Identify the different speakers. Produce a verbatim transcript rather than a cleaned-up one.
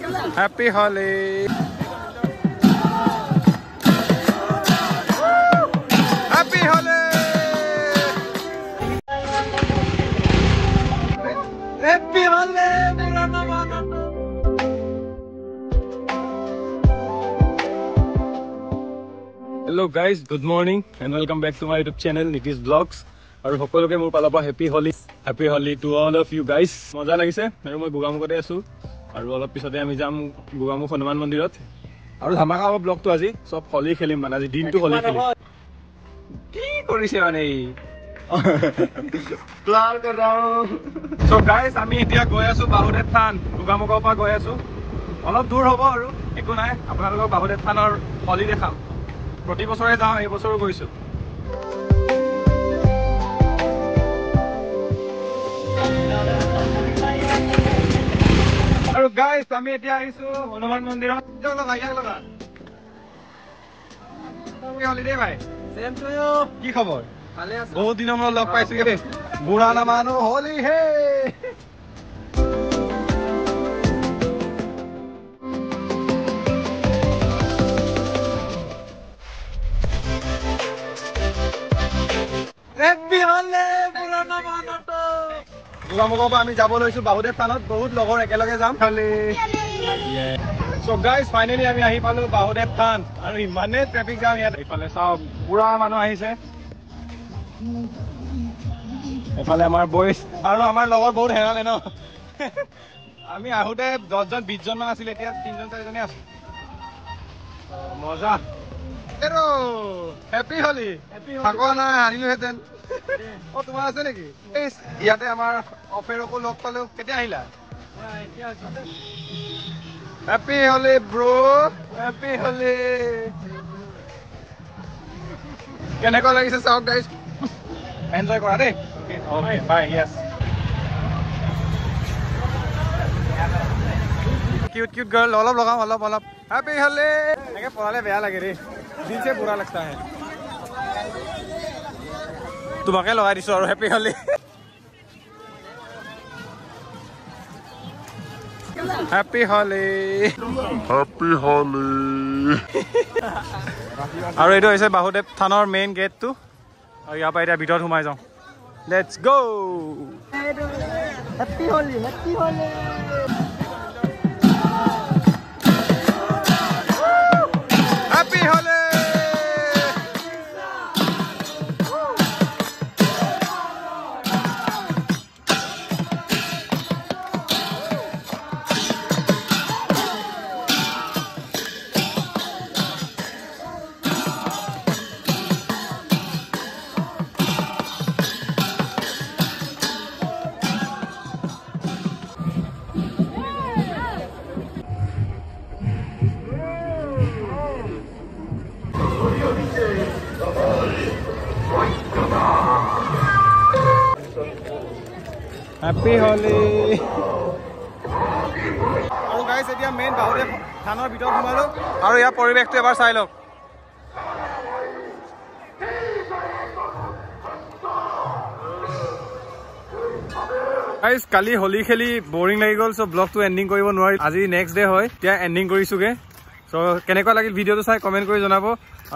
Speaker 1: Happy Holi. Happy Holi. Happy Holi. Hello guys, good morning and welcome back to my YouTube channel Nitish Vlogs. আৰু সকলোকে মোৰ পালৰ পৰা happy Holi happy Holi to all of you guys. মজা লাগিছে আৰু মই গোগামুখতে আছো আৰু অলপ পিছতে আমি যাম গোগামুখ হনুমান মন্দিৰত আৰু ধামাকা হ'ব ব্লগটো। আজি চব হলি খেলিম, মানে আজি দিনটো হলি খেলিম। কি কৰিছে মানে ক্লাৰ কৰাও। সো গাইজ আমি এতিয়া গৈ আছো বাহুদেৱ থান। গোগামুখৰ পৰা গৈ আছো, অলপ দূৰ হ'ব আৰু একো নাই। আপোনালোকক বাহুদেৱ থানৰ হলি দেখাম। প্ৰতি বছৰে যাওঁ, এই বছৰো গৈছো। আৰু গাইজ আমি এতিয়া আহিছো হনুমান মন্দিৰত। হলিডে ভাই, কি খবৰ? বহুত দিনৰ মূৰত লগ পাইছো। বুঢ়া নামানো হলি হে। গোগামুখৰ পৰা আমি যাব লৈছো বাহুদেৱ থানত। বহুত লগৰ একেলগে যাম। সো গাইজ ফাইনেলি আমি আহি পালো বাহুদেৱ থান আৰু ইমানে ট্ৰেফিক জাম ইয়াত। এইফালে চাওক পুৰা মানুহ আহিছে, এইফালে আমাৰ বইজ আৰু আমাৰ লগৰ বহুত হেৰালে ন। আমি আহোতে দহজন বিশজন মান আছিলে, এতিয়া তিনজন চাৰিজনে আছো। মজা। হেপী হলি। থাকোৱা নাই, আনিলোহেঁতেন। অ তোমাৰ আছে নেকি? ইয়াতে আমাৰ অফেৰকো লগ পালো। কেতিয়া আহিলা? Happy Holi bro, happy Holi. কেনেকুৱা লাগিছে চাওক গাইজ, এনজয় কৰা দেই। Okay bye. Yes, cute cute girl. অলপ লগাম, অলপ অলপ। হেপী হলি। এনেকে পঢ়ালে বেয়া লাগে দেই, দিল সে বুৰা লাগতা হে। তোমাকে লগাই দিছো আৰু happy Holi. Happy Holi, happy Holi. আৰু এইটো হৈছে বাহুদেৱ থানৰ মেইন গেটটো আৰু ইয়াৰ পৰা এতিয়া ভিতৰত সোমাই যাওঁ। Let's go. Happy Holi, happy Holi. Happy Holi. Happy Holi. আৰু গাইজ এতিয়া মেইন বাহুদেৱ থানৰ ভিতৰত সোমালো আৰু ইয়াৰ পৰিৱেশটো এবাৰ চাই লওক। গাইজ কালি হলি খেলি বৰিং লাগি গ'ল, চ' ব্লগটো এণ্ডিং কৰিব নোৱাৰি। আজি নেক্সট ডে হয়, এতিয়া এণ্ডিং কৰিছোগে। চ' কেনেকুৱা লাগিল ভিডিঅ'টো চাই কমেণ্ট কৰি জনাব।